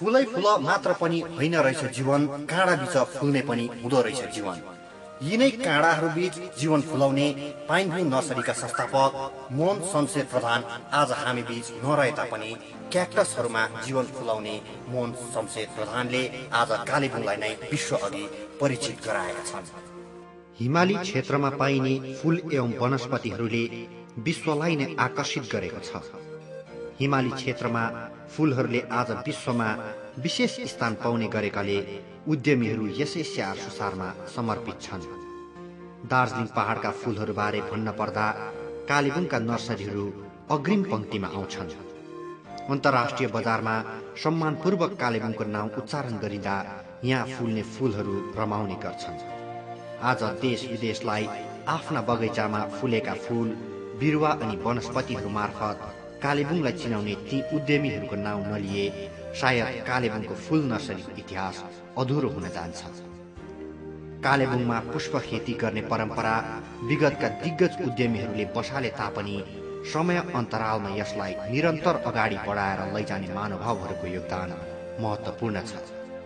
फुलै फुल मात्र पनि होइन रहेछ जीवन, काँडा बीच फुल्ने पनि हुँदो रहेछ जीवन। यिनै काँडाहरू बीच जीवन फुलाउने पाइन भ्यू नर्सरीका संस्थापक मोहन शमशेर प्रधान आज हामी बीच नरहे तापनि क्याक्टसहरूमा जीवन फुलाउने मोहन शमशेर प्रधानले आज कालेबुङलाई नै विश्व अघि परिचित गराएका छन्। हिमाली क्षेत्रमा पाइने फूल एवं वनस्पतिहरूले विश्वलाई नै आकर्षित गरेको छ। हिमाली क्षेत्रमा फूलहरूले आज विश्वमा विशेष स्थान पाउने गरेकाले उद्यमीहरू यसै स्याहार सुसारमा समर्पित छन्। दार्जिलिङ पहाडका फूलहरूबारे भन्न पर्दा कालेबुङका नर्सरीहरू अग्रिम पंक्तिमा आउँछन्। अन्तर्राष्ट्रिय बजारमा सम्मानपूर्वक कालेबुङको नाउँ उच्चारण गरिँदा यहाँ फुल्ने फूलहरू रमाउने गर्छन्। आज देश विदेशलाई आफ्ना बगैँचामा फुलेका फूल, बिरुवा अनि वनस्पतिहरू मार्फत कालेबुङलाई चिनाउने ती उद्यमीहरूको नाउँ नलिए सायद कालेबुङको फूल नर्सरीको इतिहास अधुरो हुन जान्छ। कालेबुङमा पुष्प खेती गर्ने परम्परा विगतका दिग्गज उद्यमीहरूले बसाले तापनि समय अन्तरालमा यसलाई निरन्तर अगाडि बढाएर लैजाने महानुभावहरूको योगदान महत्त्वपूर्ण छ।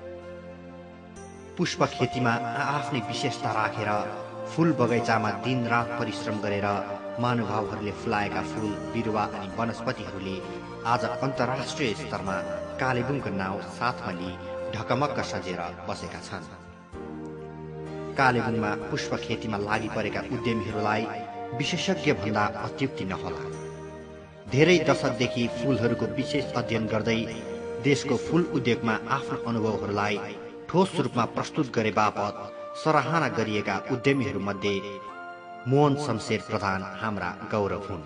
पुष्प खेतीमा आफ्नै विशेषता राखेर फूल बगैँचामा दिनरात परिश्रम गरेर महानुभावहरूले फुलाएका फूल, बिरुवा अनि वनस्पतिहरूले आज अन्तर्राष्ट्रिय स्तरमा कालेबुङको नाउँ साथमा लिई ढकमक्क सजेर बसेका छन्। कालेबुङमा पुष्प खेतीमा लागि परेका उद्यमीहरूलाई विशेषज्ञ भन्दा अत्युक्ति नहोला। धेरै दशकदेखि फूलहरूको विशेष अध्ययन गर्दै देशको फूल उद्योगमा आफ्नो अनुभवहरूलाई ठोस रूपमा प्रस्तुत गरे बापत सराहना गरिएका उद्यमीहरूमध्ये मोहन शमशेर प्रधान हाम्रा गौरव हुन्।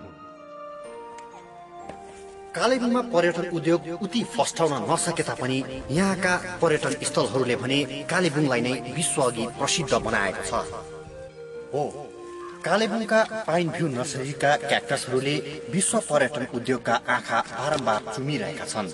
कालेबुङमा पर्यटन उद्योग उति फस्टाउन नसके तापनि यहाँका पर्यटन स्थलहरूले भने कालेबुङलाई नै विश्व अघि प्रसिद्ध बनाएको छ। हो, कालेबुङका पाइन भ्यू नर्सरीका क्याक्टसहरूले विश्व पर्यटन उद्योगका आँखा बारम्बार चुमिरहेका छन्।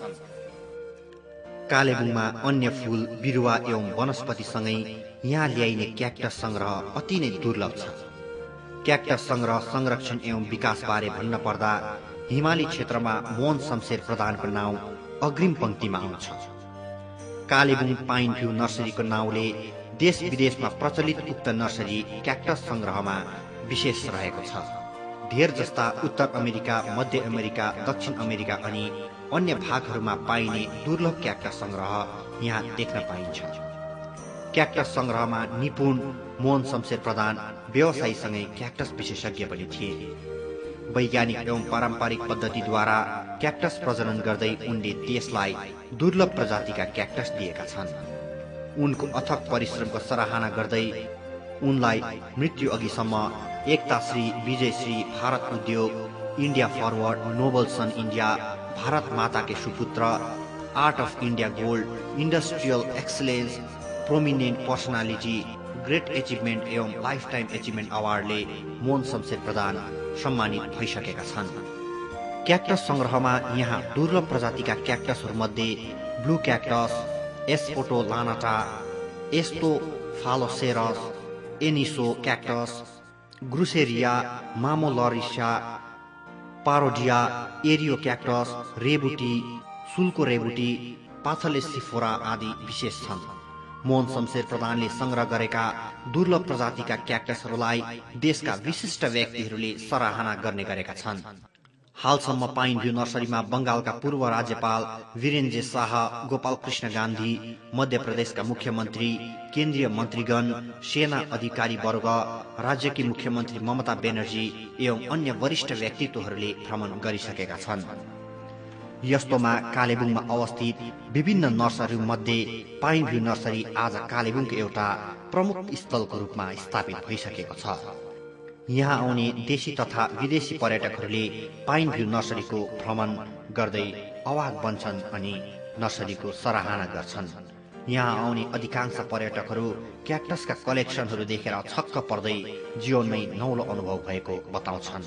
कालेबुङमा अन्य फूल, बिरुवा एवं वनस्पतिसँगै यहाँ ल्याइने क्याक्टस संग्रह अति नै दुर्लभ छ। क्याक्टस संग्रह संरक्षण एवं विकास बारे भन्न पर्दा हिमाली क्षेत्रमा मोहन शमशेर प्रधानको नाउँ अग्रिम पंक्तिमा आउँछ। कालेबुङ पाइन भ्यू नर्सरीको नाउँले देश विदेशमा प्रचलित उक्त नर्सरी क्याक्टस संग्रहमा विशेष रहेको छ। धेर जस्ता उत्तर अमेरिका, मध्य अमेरिका, दक्षिण अमेरिका अनि अन्य भागहरूमा पाइने दुर्लभ क्याक्टस संग्रह यहाँ देख्न पाइन्छ। क्याक्टस संग्रहमा निपुण मोहन शमशेर प्रधान व्यवसायीसँगै क्याक्टस विशेषज्ञ पनि थिए। वैज्ञानिक एवं पारम्परिक पद्धतिद्वारा क्याक्टस प्रजनन गर्दै उनले देशलाई दुर्लभ प्रजातिका क्याक्टस दिएका छन्। उनको अथक परिश्रमको सराहना गर्दै उनलाई मृत्यु अघिसम्म एकताश्री, विजयश्री, भारत उद्योग, India forward, noble son India, Bharat माता के सुपुत्र, art of India gold, industrial excellence, prominent personality, great achievement एवं लाइफ टाइम एचिभमेन्ट अवार्डले मोहन शमशेर प्रधान सम्मानित भइसकेका छन्। क्याक्टस संग्रहमा यहाँ दुर्लभ प्रजातिका क्याक्टसहरूमध्ये ब्लू क्याक्टस, एस्पोटो लानाटा, एस्टोफालोसेरस, एनिसो क्याक्टस, ग्रुसेरिया, मामोलरिसा, पारोडिया, एरियो क्याक्टस, रेबुटी, सुल्को रेबुटी, पाथलेसिफोरा आदि विशेष छन्। मोहन शमशेर प्रधानले संग्रह गरेका दुर्लभ प्रजातिका क्याक्टसहरूलाई देशका विशिष्ट व्यक्तिहरूले सराहना गर्ने गरेका छन्। हालसम्म पाइन भ्यू नर्सरीमा बंगालका पूर्व राज्यपाल वीरेन्द्र शाह, गोपाल कृष्ण गान्धी, मध्य प्रदेशका मुख्यमन्त्री, केन्द्रीय मन्त्रीगण, सेना अधिकारी वर्ग, राज्यकी मुख्यमन्त्री ममता ब्यानर्जी एवं अन्य वरिष्ठ व्यक्तित्वहरूले भ्रमण गरिसकेका छन्। यस्तोमा कालेबुङमा अवस्थित विभिन्न नर्सरीमध्ये पाइन भ्यू नर्सरी आज कालेबुङको एउटा प्रमुख स्थलको रूपमा स्थापित भइसकेको छ। यहाँ आउने देशी तथा विदेशी पर्यटकहरूले पाइन भ्यू नर्सरीको भ्रमण गर्दै अवाक बन्छन् अनि नर्सरीको सराहना गर्छन्। यहाँ आउने अधिकांश पर्यटकहरू क्याक्टसका कलेक्सनहरू देखेर छक्क पर्दै जीवनमै नौलो अनुभव भएको बताउँछन्।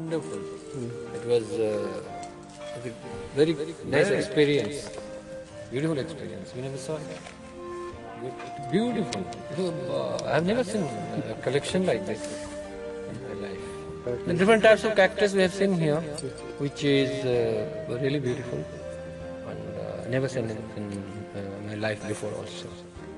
Very nice experience, beautiful experience. We never saw it. Beautiful. I have never seen a collection like this in my life. The different types of cactus we have seen here, which is really beautiful, and never seen in life before also.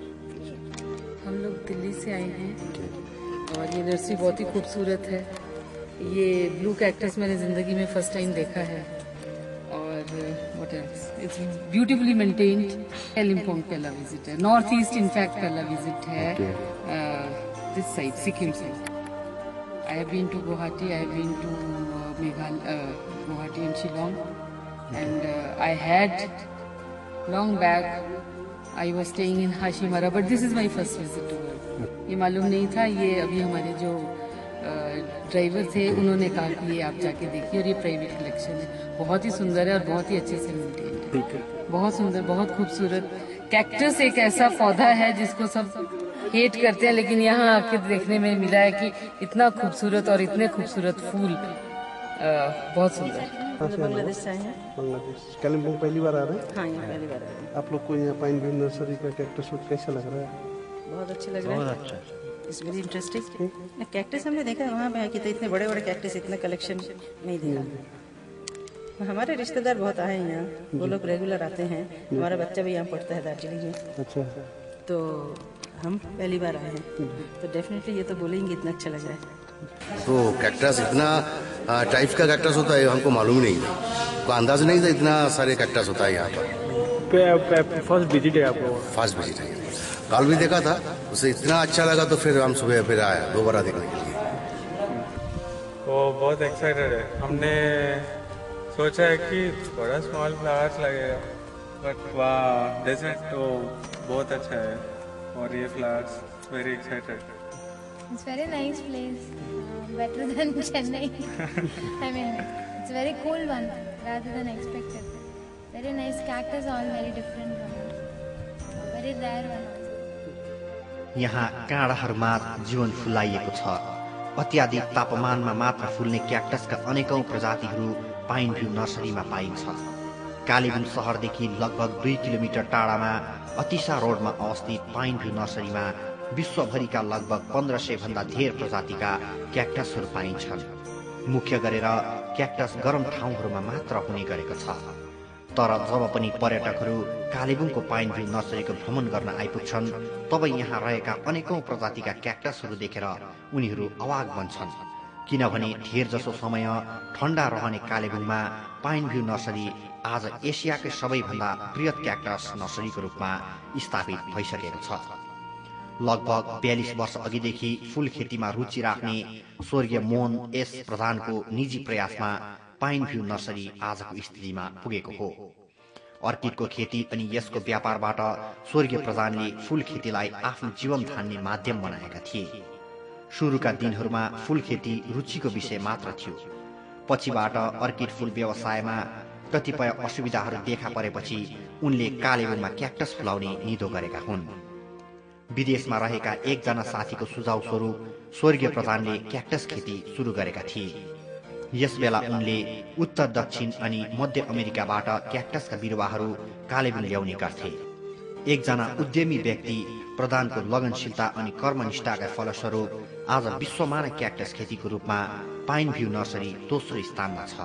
हम लोग दिल्ली से आए हैं और ये nursery बहुत ही खूबसूरत है। ये ब्लू कैक्टस मैंने ज़िंदगी में फर्स्ट टाइम देखा है और what else, it's beautifully maintained. Kalimpong पहला विजिट है, नॉर्थ ईस्ट इनफैक्ट पहला विजिट है, this side Sikkim side. I have been to Guwahati, I have been to Guwahati and Shillong and I had long back I was staying in Hashimara, but this is my first visit to work. ये मालूम नहीं था। ये अभी हमारे जो driver थे उन्होंने कहा कि ये आप जाके देखिए और ये प्राइवेट कलेक्शन है, बहुत ही सुंदर है और बहुत ही अच्छे से मेंटेन है, बहुत सुंदर, बहुत खूबसूरत। कैक्टस एक ऐसा पौधा है जिसको सब हेट करते हैं, लेकिन यहाँ आके देखने में मिला है कि इतना खूबसूरत और इतने खूबसूरत फूल, बहुत सुंदर। बांग्लादेश से आए हैं। बांग्लादेश, कालिम्पोंग पहली बार आ रहे हैं? हाँ, यहाँ पहली बार आए हैं। आप लोग को यहाँ पाइन व्यू नर्सरी का कैक्टस कैसा लग रहा है? बहुत अच्छे लग रहे हैं, बहुत अच्छा, इट्स वेरी इंटरेस्टिंग। कैक्टस हमने देखा है वहाँ पे कि तो इतने बड़े बड़े कैक्टस इतना कलेक्शन नहीं देखा। हमारे रिश्तेदार बहुत आए हैं यहाँ, वो लोग रेगुलर आते हैं। हमारा बच्चा भी यहाँ पढ़ता है दार्जिलिंग में। अच्छा, तो हम पहली बार आए हैं, तो डेफिनेटली ये तो बोलेंगे इतना अच्छा लग रहा है। तो कैक्टस इतना टाइप का कैक्टस होता है हमको मालूम ही नहीं था, को अंदाज नहीं था इतना सारे कैक्टस होता है यहाँ पर। फर्स्ट विजिट है आपको? फर्स्ट विजिट है, कल भी देखा था, उसे इतना अच्छा लगा तो फिर हम सुबह फिर आया दोबारा देखने के लिए। वो बहुत एक्साइटेड है। हमने सोचा है कि थोड़ा स्मॉल फ्लावर्स लगेगा, बट वाह डेजर्ट तो बहुत अच्छा है और ये flowers very excited. It's very nice place, better than Chennai. I mean, it's a very cool one rather than expected. Very nice cactus, all very different one. Very rare one also. यहाँ काँडाहरूमा जीवन फुलाइएको छ। अत्याधिक तापमानमा मात्र फुल्ने क्याक्टसका अनेकौं प्रजातिहरू पाइन view नर्सरीमा पाइन्छ। कालेबुङ शहरदेखि लगभग 2 किलोमिटर टाढामा अतिसा रोडमा अवस्थित पाइन भ्यू नर्सरीमा विश्वभरिका लगभग 1500 भन्दा धेर प्रजातिका क्याक्टसहरू पाइन्छन्। मुख्य गरेर क्याक्टस गरम ठाउँहरूमा मात्र हुने गरेको छ। तर जब पनि पर्यटकहरू कालेबुङको पाइन भ्यू नर्सरीको भ्रमण गर्न आइपुग्छन्, तब यहाँ रहेका अनेकौं प्रजातिका क्याक्टसहरू देखेर उनीहरू अवाक बन्छन्, किनभने धेर जसो समय ठण्डा रहने कालेबुङमा पाइन भ्यू नर्सरी आज एसियाकै सबैभन्दा बृहत क्याक्टस नर्सरीको रूपमा स्थापित भइसकेको छ। लगभग 42 वर्ष अघिदेखि फूल खेतीमा रुचि राख्ने स्वर्गीय मोहन एस प्रधानको निजी प्रयासमा पाइन भ्यू नर्सरी आजको स्थितिमा पुगेको हो। अर्किडको खेती अनि यसको व्यापारबाट स्वर्गीय प्रधानले फूल खेतीलाई आफ्नो जीवन धान्ने माध्यम बनाएका थिए। सुरुका दिनहरूमा फूल खेती रुचिको विषय मात्र थियो। पछिबाट अर्किड फूल व्यवसायमा कतिपय असुविधाहरू देखा परेपछि उनले कालेबुङमा क्याक्टस फुलाउने निधो गरेका हुन्। विदेशमा रहेका एकजना साथीको सुझाव स्वरूप स्वर्गीय प्रधानले क्याक्टस खेती सुरु गरेका थिए। यसबेला उनले उत्तर दक्षिण अनि मध्य अमेरिकाबाट क्याक्टसका बिरुवाहरू कालेबुङ ल्याउने गर्थे। एकजना उद्यमी व्यक्ति प्रधानको लगनशीलता अनि कर्मनिष्ठाका फलस्वरूप आज विश्वमा नै क्याक्टस खेतीको रूपमा पाइन भ्यू नर्सरी दोस्रो स्थानमा छ।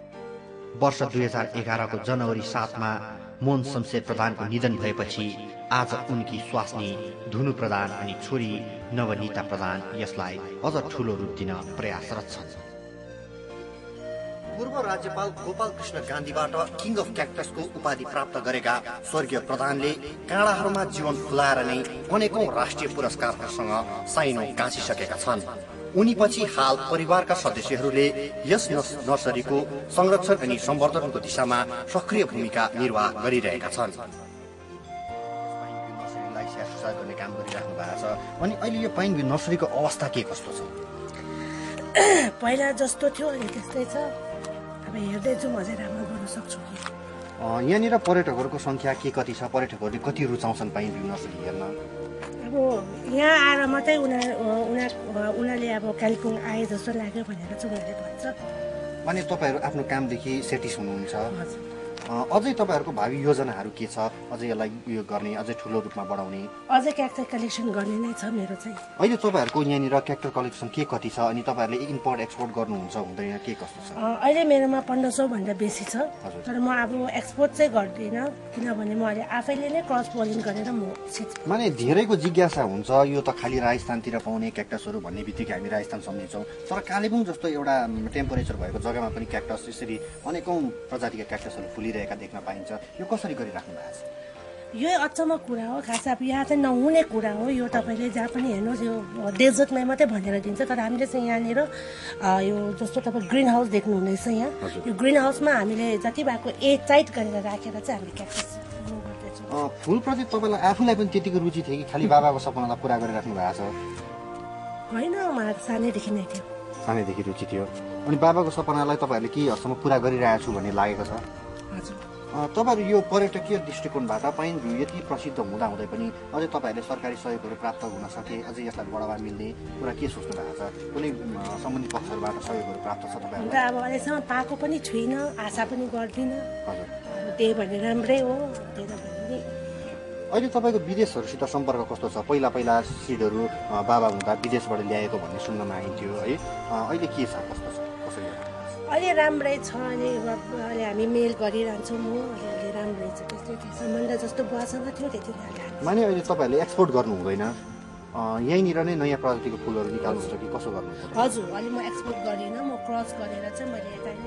वर्ष 2011 को जनवरी 7 मा मोहन शमशेर प्रधानको निधन भएपछि आज उनकी स्वास्नी धुनु प्रधान अनि छोरी नवनीता प्रधान यसलाई अझ ठूलो रूप दिन प्रयासरत छन्। पूर्व राज्यपाल गोपाल कृष्ण गान्धीबाट किङ अफ क्याक्टसको उपाधि प्राप्त गरेका स्वर्गीय प्रधानले काँडाहरूमा जीवन फुलाएर नै अनेकौं राष्ट्रिय पुरस्कारहरूसँग साइनो गाँसिसकेका छन्। उनी पछि हाल परिवारका सदस्यहरूले यस नर्सरीको संरक्षण अनि सम्वर्धनको दिशामा सक्रिय भूमिका निर्वाह गरिरहेका छन्। गर्ने काम गरिराख्नु भएको छ। अनि अहिले यो पाइन भ्यू नर्सरीको अवस्था के कस्तो छ? पहिला जस्तो थियो अहिले त्यस्तै छ। अब हेर्दै जाउँ अझै राम्रो गर्न सक्छु कि। यहाँनिर पर्यटकहरूको संख्या के कति छ? पर्यटकहरूले कति रुचाउँछन् पाइन भ्यू नर्सरी हेर्न? अब यहाँ आएर मात्रै उनीहरूले अब कालिम्पोङ आए जस्तो लाग्यो भनेर चाहिँ उनीहरूले भन्छ। अनि तपाईँहरू आफ्नो कामदेखि सेटिस हुनुहुन्छ? अझै तपाईँहरूको भावी योजनाहरू के छ? अझै यसलाई उयो गर्ने, अझै ठुलो रूपमा बढाउने? अझै क्याक्टस कलेक्सन गर्ने नै छ मेरो चाहिँ। अहिले तपाईँहरूको यहाँनिर क्याक्टर कलेक्सन के कति छ अनि तपाईँहरूले इम्पोर्ट एक्सपोर्ट गर्नुहुन्छ हुँदैन के कस्तो छ? अहिले मेरोमा 1500 भन्दा बेसी छ, तर म अब एक्सपोर्ट चाहिँ गर्दिनँ किनभने म अहिले आफैले नै क्रस पोलिङ गरेर म माने धेरैको जिज्ञासा हुन्छ यो त खालि राजस्थानतिर पाउने क्याक्टसहरू भन्ने बित्तिकै हामी राजस्थान सम्झिन्छौँ, तर कालेबुङ जस्तो एउटा टेम्परेचर भएको जग्गामा पनि क्याक्टस यसरी अनेकौँ प्रजातिका क्याक्टसहरू फुलिरहेका देख्न पाइन्छ। यो कसरी गरिराख्नु भएको छ? यो अचम्म कुरा हो, खास अब यहाँ चाहिँ नहुने कुरा हो यो। तपाईँले जहाँ पनि हेर्नुहोस् यो डेजर्टमा मात्रै भनेर दिन्छ, तर हामीले चाहिँ यहाँनिर यो जस्तो तपाईँ ग्रिन हाउस देख्नुहुनेछ यहाँ, यो ग्रिन हाउसमा हामीले जति भएको टाइट गरेर राखेर चाहिँ हामीले क्याक्टस ग्रो गर्दैछौँ। फुलप्रति तपाईँलाई आफूलाई पनि त्यतिको रुचि थियो कि खालि बाबाको सपनालाई पुरा गरिराख्नु भएको छ? होइन, मलाई सानैदेखि नै थियो। सानैदेखि रुचि थियो। अनि बाबाको सपनालाई तपाईँहरूले के हदसम्म पुरा गरिरहेको छु भन्ने लागेको छ? हजुर। तपाईँहरू यो पर्यटकीय दृष्टिकोणबाट पाइन भ्यू यति प्रसिद्ध हुँदाहुँदै पनि अझै तपाईँहरूले सरकारी सहयोगहरू प्राप्त हुन सके, अझै यसलाई बढावा मिल्ने कुरा के सोच्नु भएको छ? कुनै सम्बन्धित पक्षहरूबाट सहयोगहरू प्राप्त छ तपाईँहरूलाई? अब अहिलेसम्म पाएको पनि छुइनँ, आशा पनि गर्दिनँ। त्यही भने राम्रै हो। अहिले तपाईँको विदेशहरूसित सम्पर्क कस्तो छ? पहिला सिडहरू बाबा हुँदा विदेशबाट ल्याएको भन्ने सुन्नमा आइन्थ्यो है, अहिले के छ, कस्तो छ, कसरी? अहिले राम्रै छ। अहिले हामी मेल गरिरहन्छौँ, म अहिले राम्रै छ। त्यस्तै सम्बन्ध जस्तो बुवासँग थियो त्यति माने अहिले तपाईँहरूले एक्सपोर्ट गर्नु हुँदैन, यहीँनिर नै नयाँ प्रजातिको फुलहरू निकाल्नुहुन्छ कि कसो गर्नुहुन्छ? हजुर, अहिले म एक्सपोर्ट गरिनँ, म क्रस गरेर चाहिँ मैले यता नै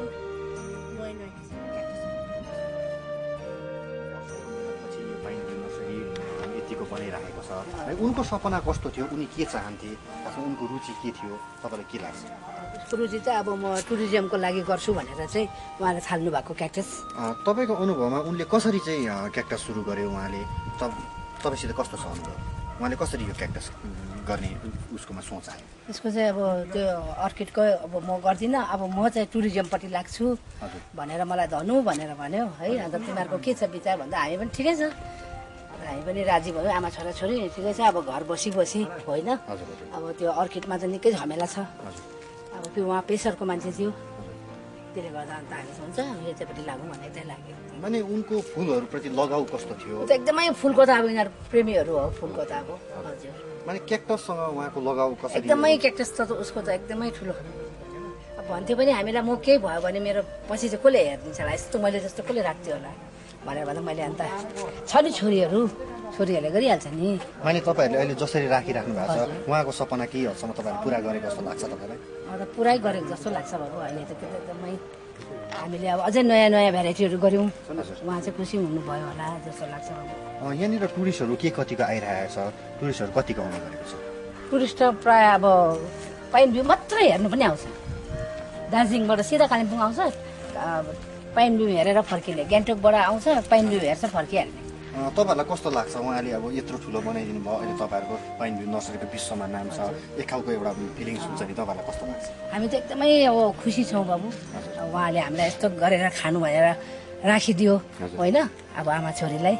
बनाइराखेको छ। उनको सपना कस्तो थियो, उनी के चाहन्थे, उनको रुचि के थियो, तपाईँलाई के लाग्छ? रुचि चाहिँ अब म टुरिज्मको लागि गर्छु भनेर चाहिँ उहाँले थाल्नु भएको क्याक्टस। तपाईँको अनुभवमा उनले कसरी चाहिँ क्याक्टस सुरु गर्यो? उहाँले तपाईँसित कस्तो छ अनुभव? उहाँले कसरी यो क्याक्टस गर्ने उसकोमा सोच आयो? यसको चाहिँ अब त्यो अर्किडको अब म गर्दिनँ, अब म चाहिँ टुरिज्मपट्टि लाग्छु भनेर मलाई धनु भनेर भन्यो है। अन्त तिमीहरूको के छ विचार भन्दा हामी पनि ठिकै छ, हामी पनि राजी भयो, आमा छोराछोरी ठिकै छ। अब घर बसी होइन, अब त्यो अर्किडमा चाहिँ निकै झमेला छ। अब त्यो उहाँ प्रेसरको मान्छे थियो, त्यसले गर्दा अन्त हामी हुन्छ हामी यतापट्टि लागौँ भने त्यही लाग्यो। माने उनको फुलहरूप्रति लगाउ कस्तो थियो? एकदमै फुलको त अब यिनीहरू प्रेमीहरू हो फुलको त अब। हजुर, माने क्याक्टससँग उहाँको लगाउ कसरी? एकदमै क्याक्टस त उसको त एकदमै ठुलो। अब भन्थ्यो पनि हामीलाई म केही भयो भने मेरो पछि चाहिँ कसले हेरिदिन्छ होला, यस्तो मैले जस्तो कसले राख्थ्यो होला भनेर भन्दा मैले अन्त छ नि छोरीहरूले गरिहाल्छ नि। माने तपाईँहरूले अहिले जसरी राखिराख्नु भएको छ उहाँको सपना के हदसम्म तपाईँले पुरा गरेको जस्तो लाग्छ तपाईँलाई? अन्त पुरै गरेको जस्तो लाग्छ बाबु। अहिले त एकदमै हामीले अब अझै नयाँ भेराइटीहरू गऱ्यौँ, उहाँ चाहिँ खुसी हुनुभयो होला जस्तो लाग्छ बाबु। यहाँनिर टुरिस्टहरू के कतिको आइरहेको छ? टुरिस्टहरू कतिको आउने गरेको छ? टुरिस्ट प्रायः अब पाइन भ्यू मात्रै हेर्नु पनि आउँछ, दार्जिलिङबाट सिधा कालिम्पोङ आउँछ, पाइन भ्यू हेरेर फर्किने, गान्तोकबाट आउँछ पाइन भ्यू हेर्छ फर्किहाल्ने। तपाईँहरूलाई कस्तो लाग्छ? उहाँले अब यत्रो ठुलो बनाइदिनु भयो, अहिले तपाईँहरूको पाइन भ्यू नर्सरीको विश्वमा नाम छ, एक खालको एउटा फिलिङ्स हुन्छ नि, तपाईँहरूलाई कस्तो लाग्छ? हामी त एकदमै अब खुसी छौँ बाबु, उहाँले हामीलाई यस्तो गरेर खानु भनेर राखिदियो होइन अब आमा छोरीलाई।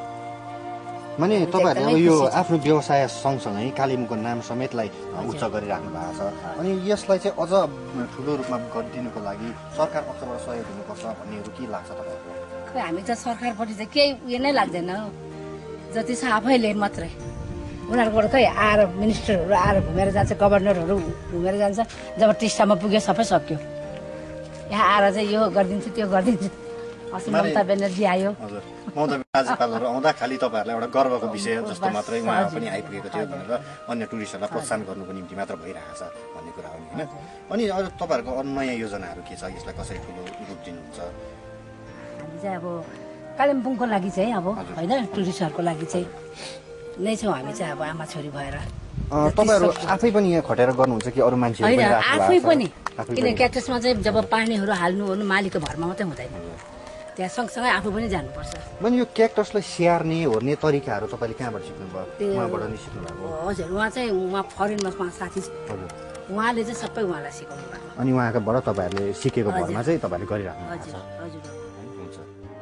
माने तपाईँहरूले अब यो आफ्नो व्यवसाय सँगसँगै कालिम्पोङको नाम समेतलाई उच्च गरिराख्नु भएको छ, अनि यसलाई चाहिँ अझ ठुलो रूपमा गरिदिनुको लागि सरकार पक्षबाट सहयोग हुनुपर्छ भन्नेहरू के लाग्छ तपाईँहरूको? खै हामी त सरकारपट्टि चाहिँ केही उयो नै लाग्दैन, जति छ आफैले मात्रै। उनीहरूबाट खै आएर मिनिस्टरहरू आएर घुमेर जान्छ, गभर्नरहरू घुमेर जान्छ, जब टिस्टामा पुग्यो सबै सक्यो। यहाँ आएर चाहिँ यो गरिदिन्छु त्यो गरिदिन्छु। अस्ति ममता ब्यानर्जी आयो, ममता राज्यपालहरू आउँदा खालि तपाईँहरूलाई एउटा गर्वको विषय जस्तो मात्रै उहाँ पनि आइपुगेको थियो भनेर अन्य टुरिस्टहरूलाई प्रोत्साहन गर्नुको निम्ति मात्र भइरहेको छ भन्ने कुरा हो नि होइन? अनि अरू तपाईँहरूको नयाँ योजनाहरू के छ? यसलाई कसरी ठुलो रूप दिनुहुन्छ? हामी चाहिँ अब कालिम्पोङको लागि चाहिँ अब होइन टुरिस्टहरूको लागि चाहिँ नै छौँ हामी चाहिँ अब आमा छोरी भएर। तपाईँहरू आफै पनि यहाँ खटेर गर्नुहुन्छ कि अरू मान्छेहरू? होइन, आफै पनि, किन क्याक्टसमा चाहिँ जब पानीहरू हाल्नु ओर्नु मालिकको भरमा मात्रै हुँदैन, त्यहाँ सँगसँगै आफू पनि जानुपर्छ। मैले यो क्याक्टसलाई स्याहार्ने ओर्ने तरिकाहरू तपाईँले कहाँबाट सिक्नुभयो? उहाँबाट नै सिक्नुभएको? हजुर, उहाँ चाहिँ उहाँ फरेनमा साथी छ, उहाँले चाहिँ सबै उहाँलाई सिकाउनु भएको। अनि उहाँकोबाट तपाईँहरूले सिकेको भरमा चाहिँ तपाईँहरूले गरिराख्नु भएको छ? हुन्छ।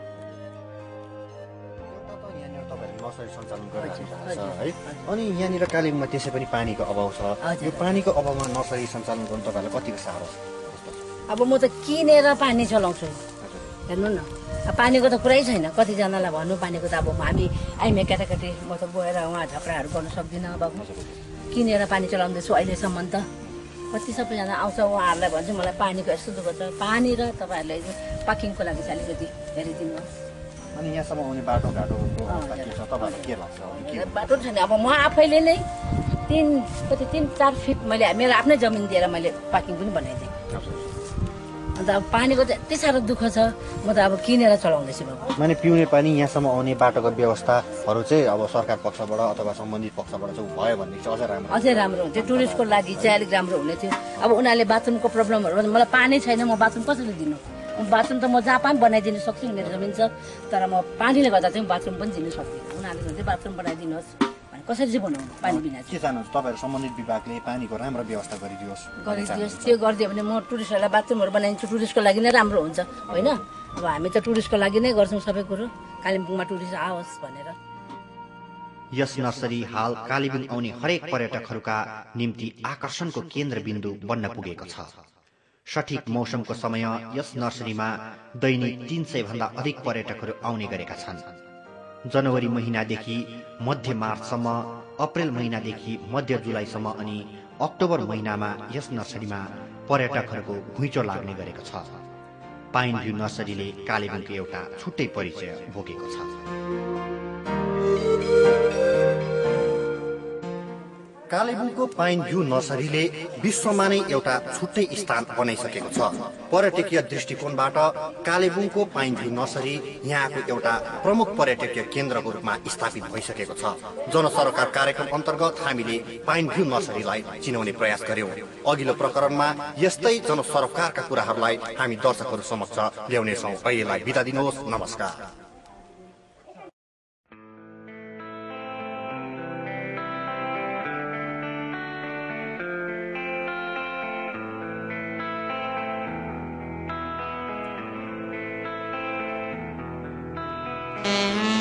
नर्सरी सञ्चालन गरिराख्नु भएको छ है। अनि यहाँनिर कालिम्पोङमा त्यसै पनि पानीको अभाव छ, यो पानीको अभावमा नर्सरी सञ्चालन गर्नु तपाईँहरूलाई कतिको साह्रो? अब म त किनेर पानी चलाउँछु, हेर्नु न पानीको त कुरै छैन। कतिजनालाई भन्नु पानीको त अब हामी आइमे केटाकेटी म त गएर उहाँ झपडाहरू गर्नु सक्दिनँ। अब किनेर पानी चलाउँदैछु अहिलेसम्म त। कति सबैजना आउँछ उहाँहरूलाई भन्छु मलाई पानीको यस्तो दुःख छ। पानी र तपाईँहरूले पार्किङको लागि चाहिँ अलिकति हेरिदिनुहोस्। अनि यहाँसम्म आउने बाटोघाटोको अवस्था के छ तपाईँहरूलाई के लाग्छ? बाटो छैन। अब म आफैले नै 3-4 फिट मैले मेरो आफ्नै जमिन दिएर मैले पार्किङ पनि बनाइदिएँ। अन्त अब पानीको चाहिँ यति साह्रो दुःख छ। म त अब किनेर चलाउँदैछु बाबु। माने पिउने पानी यहाँसम्म आउने बाटोको व्यवस्थाहरू चाहिँ अब सरकार पक्षबाट अथवा सम्बन्धित पक्षबाट चाहिँ भयो भने चाहिँ अझै राम्रो हुन्थ्यो। टुरिस्टको लागि चाहिँ अलिक राम्रो हुने थियो। अब उनीहरूले बाथरुमको प्रब्लमहरू मलाई पानी छैन, म बाथरुम कसरी दिनु? बाथरुम त म जहाँ पनि बनाइदिनु सक्छु, मेरो जमिन छ। तर म पानीले गर्दा चाहिँ बाथरुम पनि दिनु सक्दिनँ। उनीहरूले चाहिँ बाथरुम बनाइदिनुहोस्। कसरी चाहिँ बनाउनु पानी बिना? के चाहनुहुन्छ तपाईँहरू सम्बन्धित विभागले पानीको राम्रो व्यवस्था गरिदियोस्? त्यो गरिदियो भने म टुरिस्टहरूलाई बाथरुमहरू बनाइदिन्छु। टुरिस्टको लागि नै राम्रो हुन्छ होइन? अब हामी त टुरिस्टको लागि नै गर्छौँ सबै कुरो। कालिम्पोङमा टुरिस्ट आओस् भनेर। यस नर्सरी हाल कालेबुङ आउने हरेक पर्यटकहरूका निम्ति आकर्षणको केन्द्रबिन्दु बन्न पुगेको छ। सठिक मौसमको समय यस नर्सरीमा दैनिक 300 भन्दा अधिक पर्यटकहरू आउने गरेका छन्। जनवरी महिनादेखि मध्य मार्चसम्म, अप्रेल महिनादेखि मध्य जुलाईसम्म अनि अक्टोबर महिनामा यस नर्सरीमा पर्यटकहरूको घुइँचो लाग्ने गरेको छ। पाइन भ्यू नर्सरीले कालेबुङको एउटा छुट्टै परिचय बोकेको छ। कालेबुङको पाइन भ्यू नर्सरीले विश्वमा नै एउटा छुट्टै स्थान बनाइसकेको छ। पर्यटकीय दृष्टिकोणबाट कालेबुङको पाइन भ्यू नर्सरी यहाँको एउटा प्रमुख पर्यटकीय केन्द्रको रूपमा स्थापित भइसकेको छ। जनसरोकार कार्यक्रम अन्तर्गत हामीले पाइन भ्यू नर्सरीलाई चिनाउने प्रयास गर्यौं। अघिल्लो प्रकरणमा यस्तै जनसरोकारका कुराहरूलाई हामी दर्शकहरू समक्ष ल्याउनेछौँ। अहिलेलाई बिदा दिनुहोस्। नमस्कार। Mm-hmm.